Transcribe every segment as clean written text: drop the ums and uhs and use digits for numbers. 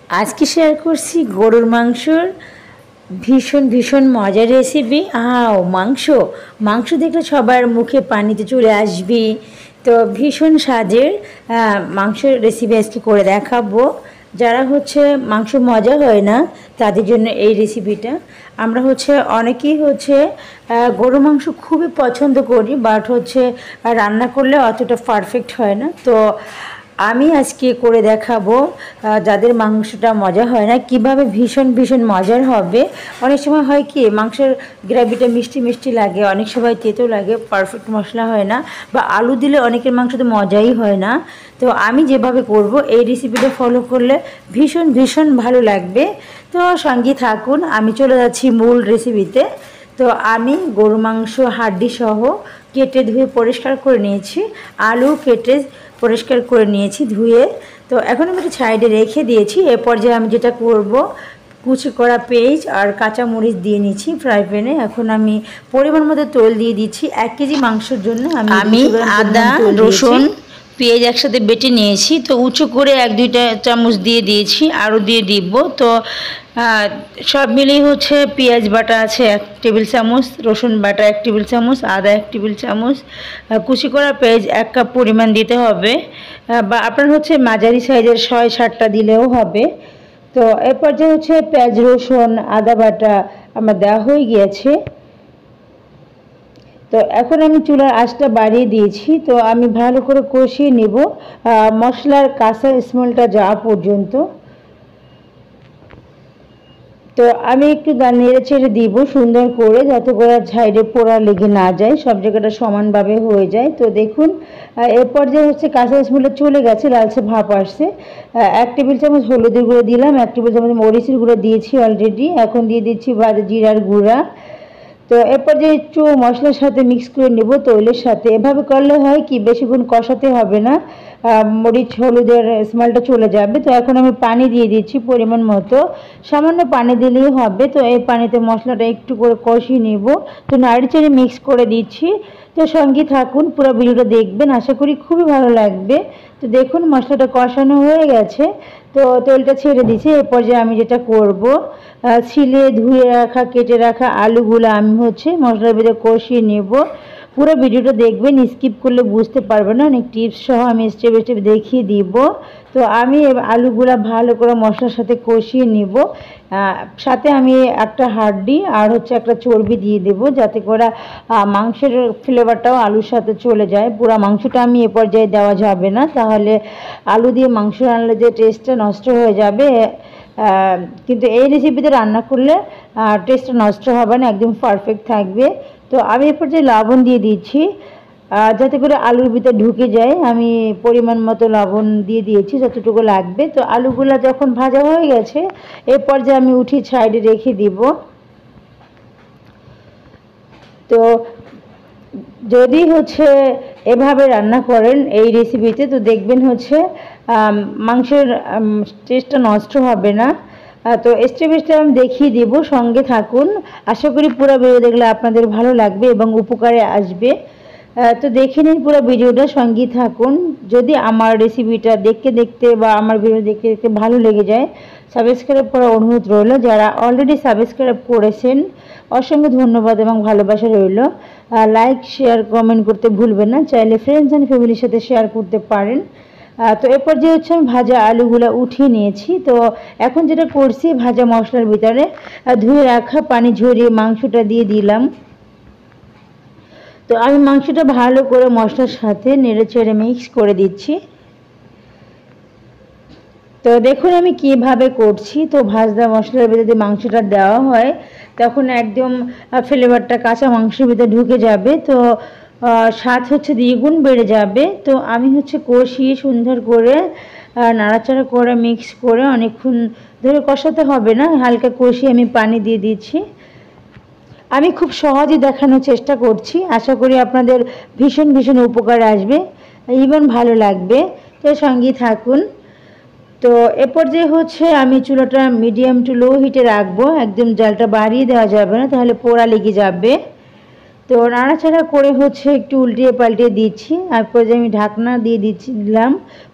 আজকে শেয়ার করছি গরুর মাংসর ভীষণ ভীষণ মজার রেসিপি। মাংস দেখলে সবার মুখে পানিতে চলে আসবে। তো ভীষণ স্বাদের মাংসের রেসিপি আজকে করে দেখাবো। যারা মাংস মজা হয় না তাদের জন্য এই রেসিপিটা। আমরা অনেকেই গরু মাংস খুবই পছন্দ করি, বাট রান্না করলে অতটা পারফেক্ট হয় না। তো আমি আজকে করে দেখাবো যাদের মাংসটা মজা হয় না কিভাবে ভীষণ ভীষণ মজার হবে। অনেক সময় হয় কি মাংসের গ্রেভিটা মিষ্টি মিষ্টি লাগে, অনেক সময় তেতো লাগে, পারফেক্ট মশলা হয় না, বা আলু দিলে অনেকের মাংস তো মজাই হয় না। তো আমি যেভাবে করব এই রেসিপিটা ফলো করলে ভীষণ ভীষণ ভালো লাগবে। তো সঙ্গে থাকুন, আমি চলে যাচ্ছি মূল রেসিপিতে। তো আমি গরু মাংস হাড্ডি সহ কেটে ধুয়ে পরিষ্কার করে নিয়েছি, আলু কেটে পরিষ্কার করে নিয়েছি ধুয়ে। তো এখন আমি একটা সাইডে রেখে দিয়েছি। এরপর যে আমি যেটা করব, কুচি করা পেঁয়াজ আর কাঁচামরিচ দিয়ে নিচ্ছি ফ্রাই প্যানে। এখন আমি পরিমাণ মতো তেল দিয়ে দিচ্ছি। 1 কেজি মাংসের জন্য আমি আদা রসুন পেঁয়াজ একসাথে বেটে নিয়েছি। তো উঁচু করে 1-2 চামচ দিয়ে দিয়েছি, আরও দিয়ে দিব। তো সব মিলিয়ে পেঁয়াজ বাটা আছে 1 টেবিল চামচ, রসুন বাটা 1 টেবিল চামচ, আদা 1 টেবিল চামচ, কুচি করা পেঁয়াজ 1 কাপ পরিমাণ দিতে হবে, বা আপনার মাঝারি সাইজের 6-7টা দিলেও হবে। তো এরপর যে পেঁয়াজ রসুন আদা বাটা আমার দেওয়া হয়ে গিয়েছে। তো এখন আমি চুলার আঁচটা বাড়িয়ে দিয়েছি। তো আমি ভালো করে কষিয়ে নেব মশলার কাঁচা স্মেলটা যাওয়া পর্যন্ত। তো আমি একটু নেড়ে ছেড়ে দিব সুন্দর করে, যাতে করে সাইডে পোড়া লেগে না যায়, সব জায়গাটা সমানভাবে হয়ে যায়। তো দেখুন এরপর যে কাঁচা স্মেলটা চলে গেছে, লালচে ভাব আসছে। 1 টেবিল চামচ হলুদের গুঁড়ো দিলাম, 1 টেবিল চামচ মরিচের গুঁড়ো দিয়েছি অলরেডি। এখন দিয়ে দিচ্ছি ভাজা জিরার গুঁড়া। তো এরপর যে একটু মশলার সাথে মিক্স করে নেব তৈলের সাথে। এভাবে করলে হয় কি বেশিক্ষণ কষাতে হবে না, মরিচ হলুদের স্মেলটা চলে যাবে। তো এখন আমি পানি দিয়ে দিচ্ছি পরিমাণ মতো, সামান্য পানি দিলেই হবে। তো এই পানিতে মশলাটা একটু করে কষিয়ে নেব। তো নাড়িচাড়ি মিক্স করে দিচ্ছি। তো সঙ্গে থাকুন, পুরো ভিডিওটা দেখবেন, আশা করি খুবই ভালো লাগবে। তো দেখুন মশলাটা কষানো হয়ে গেছে, তো তেলটা ছেড়ে দিচ্ছি। এরপর যে আমি যেটা করব, ছিলে ধুয়ে রাখা কেটে রাখা আলুগুলো আমি মশলার ভিতরে কষিয়ে নেব। পুরো ভিডিওটা দেখবেন, স্কিপ করলে বুঝতে পারবেন না, অনেক টিপস সহ আমি স্টেপ স্টেপ দেখিয়ে দিব। তো আমি আলুগুলো ভালো করে মশলার সাথে কষিয়ে নিব। সাথে আমি একটা হাড্ডি আর একটা চর্বি দিয়ে দেব, যাতে করে মাংসের ফ্লেভারটাও আলুর সাথে চলে যায়। পুরো মাংসটা আমি এ পর্যায়ে দেওয়া যাবে না, তাহলে আলু দিয়ে মাংস রান্নালে যে টেস্টটা নষ্ট হয়ে যাবে। কিন্তু এই রেসিপিতে রান্না করলে টেস্টটা নষ্ট হবে না, একদম পারফেক্ট থাকবে। তো আমি এ পর্যায়ে লবণ দিয়ে দিচ্ছি, যাতে করে আলুর ভিতরে ঢুকে যায়। আমি পরিমাণ মতো লবণ দিয়ে দিয়েছি যতটুকু লাগবে। তো আলুগুলো যখন ভাজা হয়ে গেছে, এরপর যে আমি উঠিয়ে সাইডে রেখে দিব। তো যদি এভাবে রান্না করেন এই রেসিপিতে, তো দেখবেন মাংসের টেস্টটা নষ্ট হবে না। তো স্টেপ স্টেপ আমি দেখিয়ে দিব, সঙ্গে থাকুন। আশা করি পুরো ভিডিও দেখলে আপনাদের ভালো লাগবে এবং উপকারে আসবে। তো দেখে নিন পুরো ভিডিওটা, সঙ্গে থাকুন। যদি আমার রেসিপিটা দেখতে দেখতে বা আমার ভিডিও দেখতে দেখতে ভালো লেগে যায়, সাবস্ক্রাইব করার অনুরোধ রইল। যারা অলরেডি সাবস্ক্রাইব করেছেন অসংখ্য ধন্যবাদ এবং ভালোবাসা রইল। লাইক শেয়ার কমেন্ট করতে ভুলবেন না, চাইলে ফ্রেন্ডস অ্যান্ড ফ্যামিলির সাথে শেয়ার করতে পারেন। তো এরপর যে আমি ভাজা আলুগুলো উঠিয়ে নিয়েছি। তো এখন যেটা করছি, ভাজা মশলার ভিতরে ধুয়ে রাখা পানি ঝরিয়ে মাংসটা দিয়ে দিলাম। তো আমি মাংসটা ভালো করে মশলার সাথে নেড়ে চেড়ে মিক্স করে দিচ্ছি। তো দেখুন আমি কিভাবে করছি। তো ভাজা মশলার ভিতরে যদি মাংসটা দেওয়া হয়, তখন একদম ফ্লেভারটা কাঁচা মাংসের ভিতরে ঢুকে যাবে। তো স্বাদ দ্বিগুণ বেড়ে যাবে। তো আমি কষিয়ে সুন্দর করে নাড়াচাড়া করে মিক্স করে অনেকক্ষণ ধরে কষাতে হবে না, হালকা কষিয়ে আমি পানি দিয়ে দিচ্ছি। আমি খুব সহজে দেখানোর চেষ্টা করছি, আশা করি আপনাদের ভীষণ ভীষণ উপকার আসবে, ইভেন ভালো লাগবে। তো সঙ্গে থাকুন। তো এরপর যে আমি চুলাটা মিডিয়াম টু লো হিটে রাখবো, একদম জালটা বাড়িয়ে দেওয়া যাবে না, তাহলে পোড়া লেগে যাবে। তো নাড়াচাড়া করে একটু উল্টিয়ে পাল্টিয়ে দিচ্ছি। তারপর যে আমি ঢাকনা দিয়ে দিলাম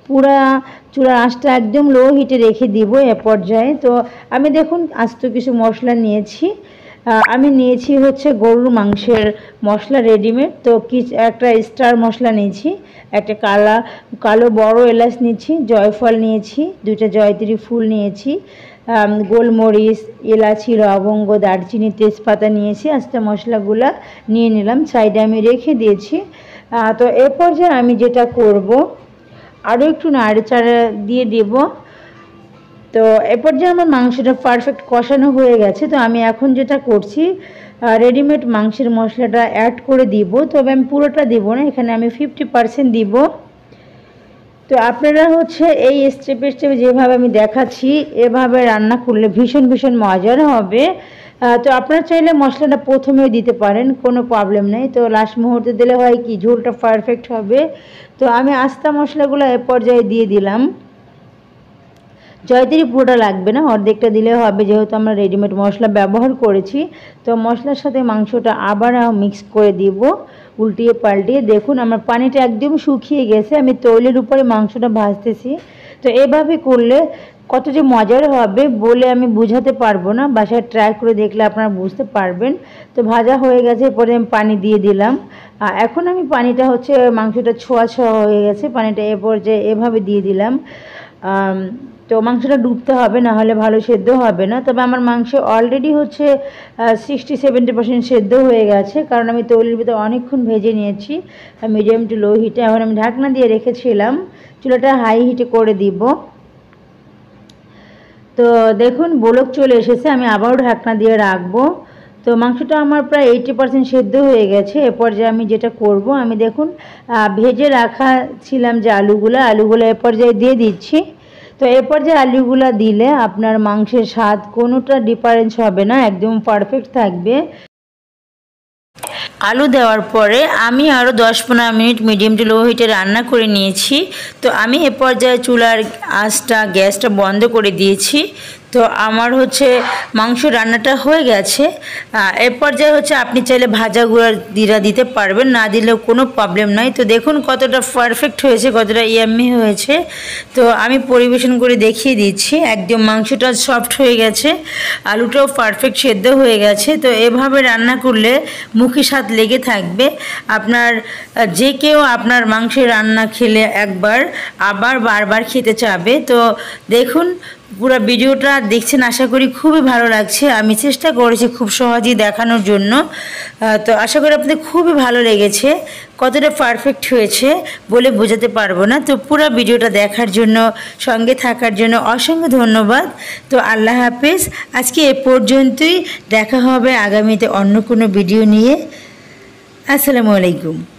পুরা চুলার আঁচটা একদম লো হিটে রেখে দিব এ পর্যায়ে। তো আমি দেখুন আস্ত কিছু মশলা নিয়েছি। আমি নিয়েছি হচ্ছে গরুর মাংসের মশলা রেডিমেড। তো একটা স্টার মশলা নিয়েছি, একটা কালো বড় এলাচ নিয়েছি, জয়ফল নিয়েছি, 2টা জয়ত্রী ফুল নিয়েছি, গোলমরিচ, এলাচি, লবঙ্গ, দারচিনি, তেজপাতা নিয়েছি। আস্তে মশলাগুলা নিয়ে নিলাম, সাইডে আমি রেখে দিয়েছি। তো এ পর্যায়ে আমি যেটা করব, আরও একটু নাড়াচাড়া দিয়ে দেব। তো এ পর্যায়ে আমার মাংসটা পারফেক্ট কষানো হয়ে গেছে। তো আমি এখন যেটা করছি, রেডিমেড মাংসের মশলাটা অ্যাড করে দিব। তবে আমি পুরোটা দিব না, এখানে আমি 50% দিব। তো আপনারা হচ্ছে এই স্টেপে যেভাবে আমি দেখাচ্ছি এভাবে রান্না করলে ভীষণ ভীষণ মজার হবে। তো আপনারা চাইলে মশলাটা প্রথমেও দিতে পারেন, কোনো প্রবলেম নেই। তো লাস্ট মুহূর্তে দিলে হয় কি, ঝোলটা পারফেক্ট হবে। তো আমি আস্তা মশলাগুলো এ পর্যায়ে দিয়ে দিলাম। জয়ত্রী পুরোটা লাগবে না, অর্ধেকটা দিলে হবে, যেহেতু আমরা রেডিমেড মশলা ব্যবহার করেছি। তো মশলার সাথে মাংসটা আবার মিক্স করে দিব, উল্টিয়ে পাল্টিয়ে। দেখুন আমার পানিটা একদম শুকিয়ে গেছে, আমি তৈলের উপরে মাংসটা ভাজতেছি। তো এভাবে করলে কত যে মজার হবে বলে আমি বুঝাতে পারবো না, বাসায় ট্রাই করে দেখলে আপনারা বুঝতে পারবেন। তো ভাজা হয়ে গেছে, এরপরে আমি পানি দিয়ে দিলাম। এখন আমি পানিটা হচ্ছে মাংসটা ছোঁয়া ছোঁয়া হয়ে গেছে, পানিটা এ পর্যায়ে এভাবে দিয়ে দিলাম। তো মাংসটা ডুবতে হবে, না হলে ভালো সেদ্ধ হবে না। তবে আমার মাংস অলরেডি হচ্ছে 60-70% সেদ্ধ হয়ে গেছে, কারণ আমি তৈলের ভিতরে অনেকক্ষণ ভেজে নিয়েছি মিডিয়াম টু লো হিটে। এখন আমি ঢাকনা দিয়ে রেখেছিলাম, চুলাটা হাই হিটে করে দিব। তো দেখুন বলক চলে এসেছে, আমি আবারও ঢাকনা দিয়ে রাখবো। তো মাংসটা আমার প্রায় 80% সেদ্ধ হয়ে গেছে। এ পর্যায়ে আমি যেটা করব, আমি দেখুন ভেজে রাখা ছিলাম যে আলুগুলো এ পর্যায়ে দিয়ে দিচ্ছি। তো এ পর্যায়ে আলুগুলো দিলে আপনার মাংসের স্বাদ কোনোটা ডিফারেন্স হবে না, একদম পারফেক্ট থাকবে। আলু দেওয়ার পরে আমি আরও 10-15 মিনিট মিডিয়াম টু লো হিটে রান্না করে নিয়েছি। তো আমি এ পর্যায়ে চুলার গ্যাসটা বন্ধ করে দিয়েছি। তো আমার হচ্ছে মাংস রান্নাটা হয়ে গেছে। এর পর্যায়ে হচ্ছে আপনি চাইলে ভাজা গুঁড়া দিতে পারবেন, না দিলেও কোনো প্রবলেম নাই। তো দেখুন কতটা পারফেক্ট হয়েছে, কতটা ইয়াম্মি হয়েছে। তো আমি পরিবেশন করে দেখিয়ে দিচ্ছি, একদম মাংসটা সফট হয়ে গেছে, আলুটাও পারফেক্ট সেদ্ধ হয়ে গেছে। তো এভাবে রান্না করলে মুখে স্বাদ লেগে থাকবে। আপনার যে কেউ আপনার মাংসের রান্না খেলে একবার আবার বারবার খেতে চাবে। তো দেখুন পুরো ভিডিওটা দেখছেন, আশা করি খুবই ভালো লাগছে। আমি চেষ্টা করেছি খুব সহজেই দেখানোর জন্য। তো আশা করি আপনাদের খুবই ভালো লেগেছে। কতটা পারফেক্ট হয়েছে বলে বোঝাতে পারবো না। তো পুরো ভিডিওটা দেখার জন্য, সঙ্গে থাকার জন্য অসংখ্য ধন্যবাদ। তো আল্লাহ হাফেজ, আজকে এ পর্যন্তই। দেখা হবে আগামীতে অন্য কোনো ভিডিও নিয়ে। আসসালামু আলাইকুম।